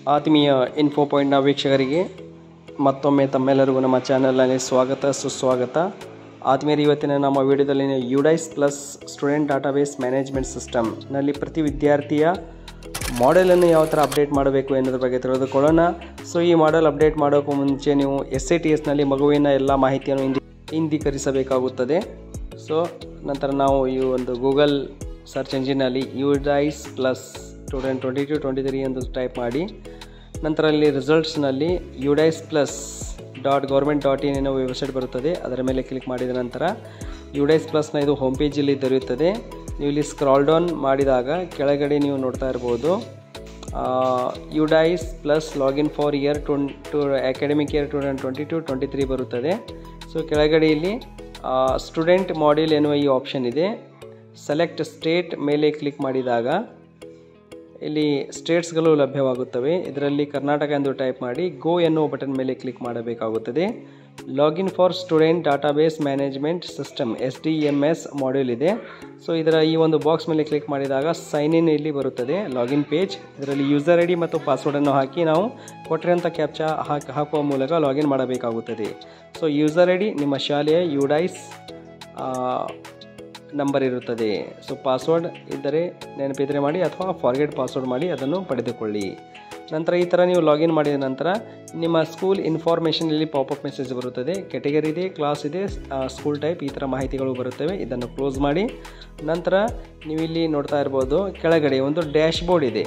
ಆತ್ಮೀಯ ಇನ್ಫೋ ಪಾಯಿಂಟ್ನ ವೀಕ್ಷಕರಿಗೆ ಮತ್ತೊಮ್ಮೆ ತಮ್ಮೆಲ್ಲರಿಗೂ ನಮ್ಮ ಚಾನಲ್ನಲ್ಲಿ ಸ್ವಾಗತ ಸುಸ್ವಾಗತ. ಆತ್ಮೀಯರು, ಇವತ್ತಿನ ನಮ್ಮ ವಿಡಿಯೋದಲ್ಲಿ UDISE plus student database management ಸಿಸ್ಟಮ್ನಲ್ಲಿ ಪ್ರತಿ ವಿದ್ಯಾರ್ಥಿಯ ಮಾಡೆಲನ್ನು ಯಾವ ಥರ ಅಪ್ಡೇಟ್ ಮಾಡಬೇಕು ಎನ್ನುವುದ್ರ ಬಗ್ಗೆ ತಿಳಿದುಕೊಳ್ಳೋಣ. ಸೊ ಈ ಮಾಡೆಲ್ ಅಪ್ಡೇಟ್ ಮಾಡೋಕ್ಕೂ ಮುಂಚೆ ನೀವು SATSನಲ್ಲಿ ಮಗುವಿನ ಎಲ್ಲ ಮಾಹಿತಿಯನ್ನು ಇಂದೀಕರಿಸಬೇಕಾಗುತ್ತದೆ. ಸೊ ನಂತರ ನಾವು ಈ ಒಂದು ಗೂಗಲ್ ಸರ್ಚ್ ಎಂಜಿನಲ್ಲಿ ಯುಡೈಸ್ ಪ್ಲಸ್ ಸ್ಟೂಡೆಂಟ್ 22-23 ಎಂದು ಟೈಪ್ ಮಾಡಿ ನಂತರ ಅಲ್ಲಿ ರಿಸಲ್ಟ್ಸ್ನಲ್ಲಿ udais+.government.in ಎನ್ನುವ ವೆಬ್ಸೈಟ್ ಬರುತ್ತದೆ. ಅದರ ಮೇಲೆ ಕ್ಲಿಕ್ ಮಾಡಿದ ನಂತರ ಯುಡೈಸ್ ಪ್ಲಸ್ನ ಇದು ಹೋಮ್ ಪೇಜಲ್ಲಿ ದೊರೆಯುತ್ತದೆ. ನೀವು ಇಲ್ಲಿ ಸ್ಕ್ರಾಲ್ ಡೌನ್ ಮಾಡಿದಾಗ ಕೆಳಗಡೆ ನೀವು ನೋಡ್ತಾ ಇರ್ಬೋದು UDISE plus login for year academic year 2022-23 ಬರುತ್ತದೆ. ಸೊ ಕೆಳಗಡೆ ಇಲ್ಲಿ ಸ್ಟೂಡೆಂಟ್ ಮಾಡ್ಯೂಲ್ ಎನ್ನುವ ಈ ಆಪ್ಷನ್ ಇದೆ. ಸೆಲೆಕ್ಟ್ ಸ್ಟೇಟ್ ಮೇಲೆ ಕ್ಲಿಕ್ ಮಾಡಿದಾಗ ಇಲ್ಲಿ ಸ್ಟೇಟ್ಸ್ಗಳು ಲಭ್ಯವಾಗುತ್ತವೆ. ಇದರಲ್ಲಿ ಕರ್ನಾಟಕ ಎಂದು ಟೈಪ್ ಮಾಡಿ ಗೋ ಎನ್ನುವ ಬಟನ್ ಮೇಲೆ ಕ್ಲಿಕ್ ಮಾಡಬೇಕಾಗುತ್ತದೆ. Login for student database management system SDMS module ಇದೆ. ಸೊ ಇದರ ಈ ಒಂದು ಬಾಕ್ಸ್ ಮೇಲೆ ಕ್ಲಿಕ್ ಮಾಡಿದಾಗ ಸೈನ್ ಇನ್ ಇಲ್ಲಿ ಬರುತ್ತದೆ, ಲಾಗಿನ್ ಪೇಜ್. ಇದರಲ್ಲಿ ಯೂಸರ್ ID ಮತ್ತು ಪಾಸ್ವರ್ಡನ್ನು ಹಾಕಿ ನಾವು ಕೊಟ್ಟಿರೋಂಥ ಕ್ಯಾಪ್ಚಾ ಹಾಕುವ ಮೂಲಕ ಲಾಗಿನ್ ಮಾಡಬೇಕಾಗುತ್ತದೆ. ಸೊ ಯೂಸರ್ ID ನಿಮ್ಮ ಶಾಲೆಯ ಯುಡೈಸ್ ನಂಬರ್ ಇರುತ್ತದೆ. ಸೊ ಪಾಸ್ವರ್ಡ್ ಇದ್ದರೆ ನೆನಪಿದ್ರೆ ಮಾಡಿ ಅಥವಾ ಫಾರ್ಗೆಟ್ ಪಾಸ್ವರ್ಡ್ ಮಾಡಿ ಅದನ್ನು ಪಡೆದುಕೊಳ್ಳಿ. ನಂತರ ಈ ಥರ ನೀವು ಲಾಗಿನ್ ಮಾಡಿದ ನಂತರ ನಿಮ್ಮ ಸ್ಕೂಲ್ ಇನ್ಫಾರ್ಮೇಷನ್ ಇಲ್ಲಿ ಪಾಪಪ್ ಮೆಸೇಜ್ ಬರುತ್ತದೆ. ಕ್ಯಾಟಗರಿ ಇದೆ, ಕ್ಲಾಸ್ ಇದೆ, ಸ್ಕೂಲ್ ಟೈಪ್, ಈ ಥರ ಮಾಹಿತಿಗಳು ಬರುತ್ತವೆ. ಇದನ್ನು ಕ್ಲೋಸ್ ಮಾಡಿ ನಂತರ ನೀವು ಇಲ್ಲಿ ನೋಡ್ತಾ ಇರ್ಬೋದು ಕೆಳಗಡೆ ಒಂದು ಡ್ಯಾಶ್ ಬೋರ್ಡ್ ಇದೆ.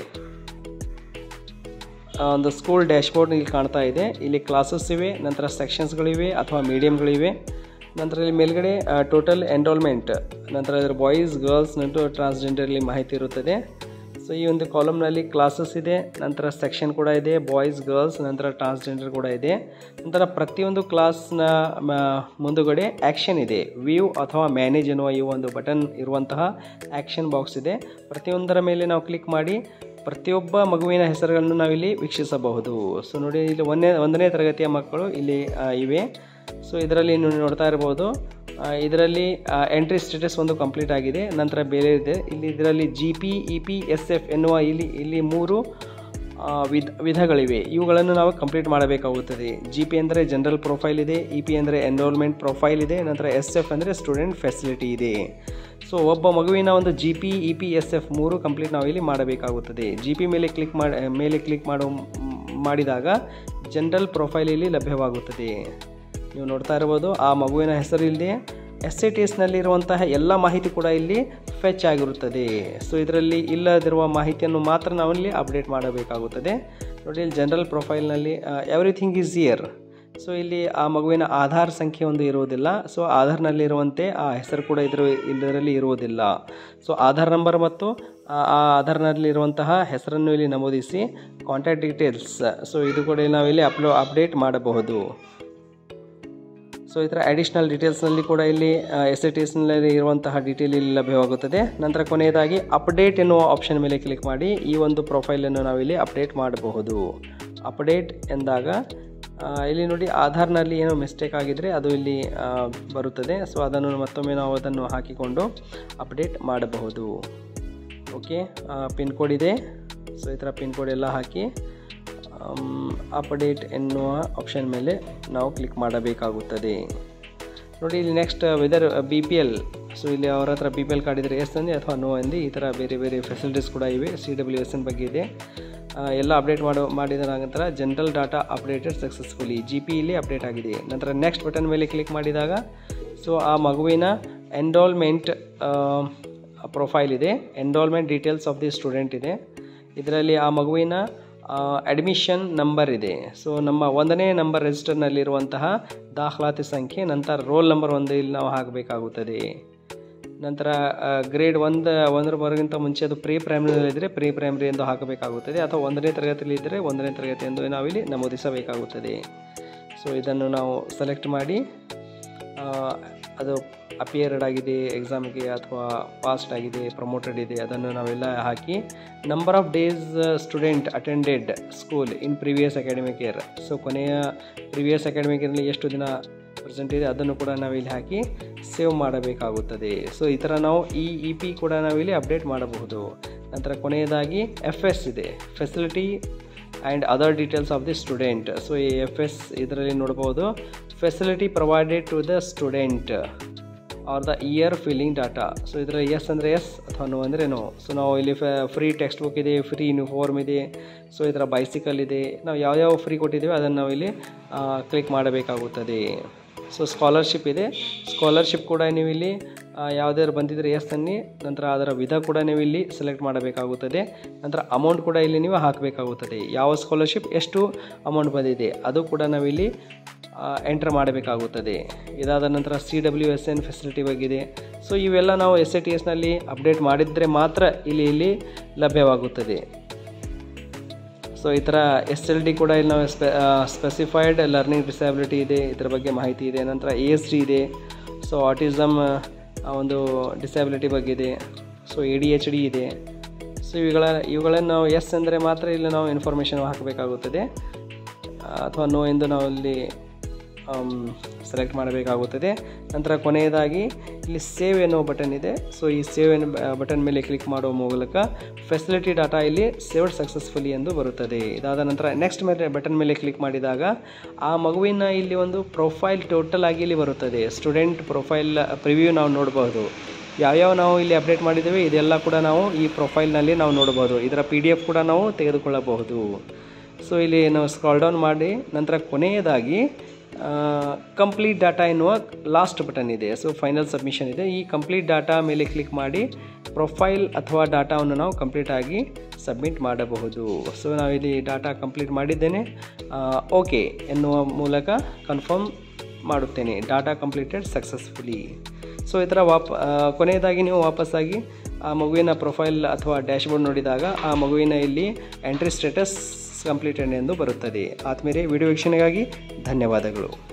ಒಂದು ಸ್ಕೂಲ್ ಡ್ಯಾಶ್ ಬೋರ್ಡ್ ಇಲ್ಲಿ ಕಾಣ್ತಾ ಇದೆ. ಇಲ್ಲಿ ಕ್ಲಾಸಸ್ ಇವೆ, ನಂತರ ಸೆಕ್ಷನ್ಸ್ಗಳಿವೆ ಅಥವಾ ಮೀಡಿಯಮ್ಗಳಿವೆ. ನಂತರ ಇಲ್ಲಿ ಮೇಲ್ಗಡೆ ಟೋಟಲ್ ಎನ್ರೋಲ್ಮೆಂಟ್, ನಂತರ ಇದರ ಬಾಯ್ಸ್ ಗರ್ಲ್ಸ್ ನಂಟು ಟ್ರಾನ್ಸ್ಜೆಂಡರ್ಲಿ ಮಾಹಿತಿ ಇರುತ್ತದೆ. ಸೊ ಈ ಒಂದು ಕಾಲಮ್ನಲ್ಲಿ ಕ್ಲಾಸಸ್ ಇದೆ, ನಂತರ ಸೆಕ್ಷನ್ ಕೂಡ ಇದೆ, ಬಾಯ್ಸ್ ಗರ್ಲ್ಸ್ ನಂತರ ಟ್ರಾನ್ಸ್ಜೆಂಡರ್ ಕೂಡ ಇದೆ. ನಂತರ ಪ್ರತಿಯೊಂದು ಕ್ಲಾಸ್ನ ಮುಂದುಗಡೆ ಆ್ಯಕ್ಷನ್ ಇದೆ, ವ್ಯೂ ಅಥವಾ ಮ್ಯಾನೇಜ್ ಎನ್ನುವ ಈ ಒಂದು ಬಟನ್ ಇರುವಂತಹ ಆ್ಯಕ್ಷನ್ ಬಾಕ್ಸ್ ಇದೆ. ಪ್ರತಿಯೊಂದರ ಮೇಲೆ ನಾವು ಕ್ಲಿಕ್ ಮಾಡಿ ಪ್ರತಿಯೊಬ್ಬ ಮಗುವಿನ ಹೆಸರುಗಳನ್ನು ನಾವಿಲ್ಲಿ ವೀಕ್ಷಿಸಬಹುದು. ಸೊ ನೋಡಿ, ಇಲ್ಲಿ ಒಂದನೇ ತರಗತಿಯ ಮಕ್ಕಳು ಇಲ್ಲಿ ಇವೆ. ಸೊ ಇದರಲ್ಲಿ ನೀವು ನೋಡ್ತಾ ಇರ್ಬೋದು, ಇದರಲ್ಲಿ ಎಂಟ್ರಿ ಸ್ಟೇಟಸ್ ಒಂದು ಕಂಪ್ಲೀಟ್ ಆಗಿದೆ. ನಂತರ ಬೇರೆ ಇದೆ ಇಲ್ಲಿ, ಇದರಲ್ಲಿ GP, EP, SF ಎನ್ನುವ ಇಲ್ಲಿ 3 ವಿಧಗಳಿವೆ. ಇವುಗಳನ್ನು ನಾವು ಕಂಪ್ಲೀಟ್ ಮಾಡಬೇಕಾಗುತ್ತದೆ. GP ಅಂದರೆ ಜನರಲ್ ಪ್ರೊಫೈಲ್ ಇದೆ, EP ಅಂದರೆ ಎನ್ರೋಲ್ಮೆಂಟ್ ಪ್ರೊಫೈಲ್ ಇದೆ, ನಂತರ SF ಅಂದರೆ ಸ್ಟೂಡೆಂಟ್ ಫೆಸಿಲಿಟಿ ಇದೆ. ಸೊ ಒಬ್ಬ ಮಗುವಿನ ಒಂದು GP, EP, SF 3 ಕಂಪ್ಲೀಟ್ ನಾವು ಇಲ್ಲಿ ಮಾಡಬೇಕಾಗುತ್ತದೆ. GP ಮೇಲೆ ಕ್ಲಿಕ್ ಮಾಡಿದಾಗ ಜನರಲ್ ಪ್ರೊಫೈಲ್ ಇಲ್ಲಿ ಲಭ್ಯವಾಗುತ್ತದೆ. ನೀವು ನೋಡ್ತಾ ಇರ್ಬೋದು ಆ ಮಗುವಿನ ಹೆಸರು ಇಲ್ಲಿ SATSನಲ್ಲಿ ಇರುವಂತಹ ಎಲ್ಲ ಮಾಹಿತಿ ಕೂಡ ಇಲ್ಲಿ ಫೆಚ್ ಆಗಿರುತ್ತದೆ. ಸೊ ಇದರಲ್ಲಿ ಇಲ್ಲದಿರುವ ಮಾಹಿತಿಯನ್ನು ಮಾತ್ರ ನಾವಿಲ್ಲಿ ಅಪ್ಡೇಟ್ ಮಾಡಬೇಕಾಗುತ್ತದೆ. ನೋಡಿ, ಇಲ್ಲಿ ಜನರಲ್ ಪ್ರೊಫೈಲ್ನಲ್ಲಿ ಎವ್ರಿಥಿಂಗ್ ಈಸ್ ಹಿಯರ್. ಸೊ ಇಲ್ಲಿ ಆ ಮಗುವಿನ ಆಧಾರ್ ಸಂಖ್ಯೆ ಒಂದು ಇರುವುದಿಲ್ಲ. ಸೊ ಆಧಾರ್ನಲ್ಲಿರುವಂತೆ ಆ ಹೆಸರು ಕೂಡ ಇದರಲ್ಲಿ ಇರುವುದಿಲ್ಲ. ಸೊ ಆಧಾರ್ ನಂಬರ್ ಮತ್ತು ಆ ಆಧಾರ್ನಲ್ಲಿರುವಂತಹ ಹೆಸರನ್ನು ಇಲ್ಲಿ ನಮೂದಿಸಿ ಕಾಂಟ್ಯಾಕ್ಟ್ ಡೀಟೇಲ್ಸ್, ಸೊ ಇದು ಕೂಡ ನಾವಿಲ್ಲಿ ಅಪ್ಡೇಟ್ ಮಾಡಬಹುದು. ಸೊ ಈ ಥರ ಅಡಿಷ್ನಲ್ ಡೀಟೇಲ್ಸ್ನಲ್ಲಿ ಕೂಡ ಇಲ್ಲಿ SATSನಲ್ಲಿ ಇರುವಂತಹ ಡೀಟೇಲ್ ಇಲ್ಲಿ ಲಭ್ಯವಾಗುತ್ತದೆ. ನಂತರ ಕೊನೆಯದಾಗಿ ಅಪ್ಡೇಟ್ ಎನ್ನುವ ಆಪ್ಷನ್ ಮೇಲೆ ಕ್ಲಿಕ್ ಮಾಡಿ ಈ ಒಂದು ಪ್ರೊಫೈಲನ್ನು ನಾವಿಲ್ಲಿ ಅಪ್ಡೇಟ್ ಮಾಡಬಹುದು. ಅಪ್ಡೇಟ್ ಎಂದಾಗ ಇಲ್ಲಿ ನೋಡಿ, ಆಧಾರ್ನಲ್ಲಿ ಏನೋ ಮಿಸ್ಟೇಕ್ ಆಗಿದ್ದರೆ ಅದು ಇಲ್ಲಿ ಬರುತ್ತದೆ. ಸೊ ಅದನ್ನು ಮತ್ತೊಮ್ಮೆ ನಾವು ಅದನ್ನು ಹಾಕಿಕೊಂಡು ಅಪ್ಡೇಟ್ ಮಾಡಬಹುದು. ಓಕೆ, ಪಿನ್ ಕೋಡ್ ಇದೆ. ಸೊ ಈ ಥರ ಪಿನ್ ಕೋಡ್ ಎಲ್ಲ ಹಾಕಿ ಅಪ್ಡೇಟ್ ಎನ್ನುವ ಆಪ್ಷನ್ ಮೇಲೆ ನಾವು ಕ್ಲಿಕ್ ಮಾಡಬೇಕಾಗುತ್ತದೆ. ನೋಡಿ, ಇಲ್ಲಿ ನೆಕ್ಸ್ಟ್ ವೆದರ್ BPL. ಸೊ ಇಲ್ಲಿ ಅವರ ಹತ್ರ BPL ಕಾರ್ಡ್ ಇದ್ದರೆ ಎಸ್ ಅಂದು ಅಥವಾ ನೋ ಅಂದು, ಈ ಥರ ಬೇರೆ ಬೇರೆ ಫೆಸಿಲಿಟೀಸ್ ಕೂಡ ಇವೆ. CWSN ಬಗ್ಗೆ ಇದೆ. ಎಲ್ಲ ಅಪ್ಡೇಟ್ ಮಾಡಿದ ನಂತರ general data updated successfully, GP ಇಲ್ಲಿ ಅಪ್ಡೇಟ್ ಆಗಿದೆ. ನಂತರ ನೆಕ್ಸ್ಟ್ ಬಟನ್ ಮೇಲೆ ಕ್ಲಿಕ್ ಮಾಡಿದಾಗ ಸೊ ಆ ಮಗುವಿನ ಎನ್ರೋಲ್ಮೆಂಟ್ ಪ್ರೊಫೈಲ್ ಇದೆ, enrolment details of the student ಇದೆ. ಇದರಲ್ಲಿ ಆ ಮಗುವಿನ ಅಡ್ಮಿಷನ್ ನಂಬರ್ ಇದೆ. ಸೊ ನಮ್ಮ 1ನೇ ನಂಬರ್ ರಿಜಿಸ್ಟರ್ನಲ್ಲಿರುವಂತಹ ದಾಖಲಾತಿ ಸಂಖ್ಯೆ, ನಂತರ ರೋಲ್ ನಂಬರ್ 1 ಇಲ್ಲಿ ನಾವು ಹಾಕಬೇಕಾಗುತ್ತದೆ. ನಂತರ ಗ್ರೇಡ್ 1 ಮುಂಚೆ ಅದು ಪ್ರೀ ಪ್ರೈಮರಿಯಲ್ಲಿದ್ದರೆ ಪ್ರೀ ಪ್ರೈಮರಿ ಎಂದು ಹಾಕಬೇಕಾಗುತ್ತದೆ, ಅಥವಾ 1ನೇ ತರಗತಿಯಲ್ಲಿ ಇದ್ದರೆ 1ನೇ ತರಗತಿ ಎಂದು ನಾವಿಲ್ಲಿ ನಮೂದಿಸಬೇಕಾಗುತ್ತದೆ. ಸೊ ಇದನ್ನು ನಾವು ಸೆಲೆಕ್ಟ್ ಮಾಡಿ ಅದು ಅಪಿಯರ್ಡ್ ಆಗಿದೆ ಎಕ್ಸಾಮ್ಗೆ ಅಥವಾ ಪಾಸ್ಟ್ ಆಗಿದೆ, ಪ್ರಮೋಟೆಡ್ ಇದೆ, ಅದನ್ನು ನಾವೆಲ್ಲ ಹಾಕಿ number of days student attended school in previous academic year. So ಕೊನೆಯ ಪ್ರಿವಿಯಸ್ ಅಕಾಡೆಮಿಕ್ ಇಯರ್ನಲ್ಲಿ ಎಷ್ಟು ದಿನ ಪ್ರೆಸೆಂಟ್ ಇದೆ ಅದನ್ನು ಕೂಡ ನಾವಿಲ್ಲಿ ಹಾಕಿ ಸೇವ್ ಮಾಡಬೇಕಾಗುತ್ತದೆ. ಸೊ ಈ ಥರ ನಾವು ಈ EP ಕೂಡ ನಾವಿಲ್ಲಿ ಅಪ್ಡೇಟ್ ಮಾಡಬಹುದು. ನಂತರ ಕೊನೆಯದಾಗಿ FS ಇದೆ, facility and other details of the student. So ಈ FS ಇದರಲ್ಲಿ ನೋಡ್ಬೋದು, facility provided to the student are the year filling data. So ಇದರ ಎಸ್ ಅಂದರೆ ಎಸ್ ಅಥವಾ ನೋ ಅಂದರೆ ನೋ. ಸೊ ನಾವು ಇಲ್ಲಿ ಫ್ರೀ ಟೆಕ್ಸ್ಟ್ ಬುಕ್ ಇದೆ, ಫ್ರೀ ಯೂನಿಫಾರ್ಮ್ ಇದೆ, ಸೊ ಇದರ ಬೈಸಿಕಲ್ ಇದೆ. ನಾವು ಯಾವ್ಯಾವ ಫ್ರೀ ಕೊಟ್ಟಿದ್ದೀವಿ ಅದನ್ನು ನಾವು ಇಲ್ಲಿ ಕ್ಲಿಕ್ ಮಾಡಬೇಕಾಗುತ್ತದೆ. ಸೊ ಸ್ಕಾಲರ್ಶಿಪ್ ಇದೆ, ಸ್ಕಾಲರ್ಶಿಪ್ ಕೂಡ ನೀವು ಇಲ್ಲಿ ಯಾವುದಾದ್ರು ಬಂದಿದ್ದರೆ ಎಸ್ ಅನ್ನಿ, ನಂತರ ಅದರ ವಿಧ ಕೂಡ ನೀವು ಇಲ್ಲಿ ಸೆಲೆಕ್ಟ್ ಮಾಡಬೇಕಾಗುತ್ತದೆ. ನಂತರ ಅಮೌಂಟ್ ಕೂಡ ಇಲ್ಲಿ ನೀವು ಹಾಕಬೇಕಾಗುತ್ತದೆ. ಯಾವ ಸ್ಕಾಲರ್ಶಿಪ್ ಎಷ್ಟು ಅಮೌಂಟ್ ಬಂದಿದೆ ಅದು ಕೂಡ ನಾವಿಲ್ಲಿ ಎಂಟರ್ ಮಾಡಬೇಕಾಗುತ್ತದೆ. ಇದಾದ ನಂತರ CWSN ಫೆಸಿಲಿಟಿ ಬಗ್ಗೆ. ಸೊ ಇವೆಲ್ಲ ನಾವು SATSನಲ್ಲಿ ಅಪ್ಡೇಟ್ ಮಾಡಿದರೆ ಮಾತ್ರ ಇಲ್ಲಿ ಲಭ್ಯವಾಗುತ್ತದೆ. ಸೊ ಈ ಥರ SLD ಕೂಡ ಇಲ್ಲಿ ನಾವು ಸ್ಪೆಸಿಫೈಡ್ ಲರ್ನಿಂಗ್ ಡಿಸಬಿಲಿಟಿ ಇದೆ, ಇದರ ಬಗ್ಗೆ ಮಾಹಿತಿ ಇದೆ. ನಂತರ ASD ಇದೆ, ಸೊ ಆಟಿಸಮ್ ಒಂದು ಡಿಸಬಿಲಿಟಿ ಬಗ್ಗೆ ಇದೆ. ಸೊ ADHD ಇದೆ. ಸೊ ಇವುಗಳನ್ನು ನಾವು ಎಸ್ ಅಂದರೆ ಮಾತ್ರ ಇಲ್ಲಿ ನಾವು ಇನ್ಫಾರ್ಮೇಷನ್ ಹಾಕಬೇಕಾಗುತ್ತದೆ, ಅಥವಾ ನೋ ಎಂದು ನಾವು ಇಲ್ಲಿ ಸೆಲೆಕ್ಟ್ ಮಾಡಬೇಕಾಗುತ್ತದೆ. ನಂತರ ಕೊನೆಯದಾಗಿ ಇಲ್ಲಿ ಸೇವ್ ಎನ್ನುವ ಬಟನ್ ಇದೆ. ಸೊ ಈ ಸೇವ್ ಬಟನ್ ಮೇಲೆ ಕ್ಲಿಕ್ ಮಾಡುವ ಮೂಲಕ ಫೆಸಿಲಿಟಿ ಡಾಟಾ ಇಲ್ಲಿ ಸೇವ್ಡ್ ಸಕ್ಸಸ್ಫುಲಿ ಎಂದು ಬರುತ್ತದೆ. ಇದಾದ ನಂತರ ನೆಕ್ಸ್ಟ್ ಬಟನ್ ಮೇಲೆ ಕ್ಲಿಕ್ ಮಾಡಿದಾಗ ಆ ಮಗುವಿನ ಇಲ್ಲಿ ಒಂದು ಪ್ರೊಫೈಲ್ ಟೋಟಲ್ ಆಗಿ ಇಲ್ಲಿ ಬರುತ್ತದೆ. ಸ್ಟೂಡೆಂಟ್ ಪ್ರೊಫೈಲ್ ಪ್ರಿವ್ಯೂ ನಾವು ನೋಡಬಹುದು. ಯಾವ್ಯಾವ ನಾವು ಇಲ್ಲಿ ಅಪ್ಡೇಟ್ ಮಾಡಿದ್ದೇವೆ ಇದೆಲ್ಲ ಕೂಡ ನಾವು ಈ ಪ್ರೊಫೈಲ್ನಲ್ಲಿ ನಾವು ನೋಡಬಹುದು. ಇದರ PDF ಕೂಡ ನಾವು ತೆಗೆದುಕೊಳ್ಳಬಹುದು. ಸೊ ಇಲ್ಲಿ ನಾವು ಸ್ಕ್ರಾಲ್ ಡೌನ್ ಮಾಡಿ ನಂತರ ಕೊನೆಯದಾಗಿ ಕಂಪ್ಲೀಟ್ ಡಾಟಾ ಎನ್ನುವ ಲಾಸ್ಟ್ ಬಟನ್ ಇದೆ. ಸೊ ಫೈನಲ್ ಸಬ್ಮಿಷನ್ ಇದೆ. ಈ ಕಂಪ್ಲೀಟ್ ಡಾಟಾ ಮೇಲೆ ಕ್ಲಿಕ್ ಮಾಡಿ ಪ್ರೊಫೈಲ್ ಅಥವಾ ಡಾಟಾವನ್ನು ನಾವು ಕಂಪ್ಲೀಟಾಗಿ ಸಬ್ಮಿಟ್ ಮಾಡಬಹುದು. ಸೊ ನಾವಿಲ್ಲಿ ಡಾಟಾ ಕಂಪ್ಲೀಟ್ ಮಾಡಿದ್ದೇನೆ, ಓಕೆ ಎನ್ನುವ ಮೂಲಕ ಕನ್ಫರ್ಮ್ ಮಾಡುತ್ತೇನೆ, ಡಾಟಾ ಕಂಪ್ಲೀಟೆಡ್ ಸಕ್ಸಸ್ಫುಲಿ. ಸೊ ಈ ಥರ ಕೊನೆಯದಾಗಿ ನೀವು ವಾಪಸ್ಸಾಗಿ ಆ ಮಗುವಿನ ಪ್ರೊಫೈಲ್ ಅಥವಾ ಡ್ಯಾಶ್ಬೋರ್ಡ್ ನೋಡಿದಾಗ ಆ ಮಗುವಿನ ಇಲ್ಲಿ ಎಂಟ್ರಿ ಸ್ಟೇಟಸ್ ಕಂಪ್ಲೀಟೆಡ್ ಎಂದು ಬರುತ್ತದೆ. ಆದಮೇಲೆ ವಿಡಿಯೋ ವೀಕ್ಷಣೆಗಾಗಿ ಧನ್ಯವಾದಗಳು.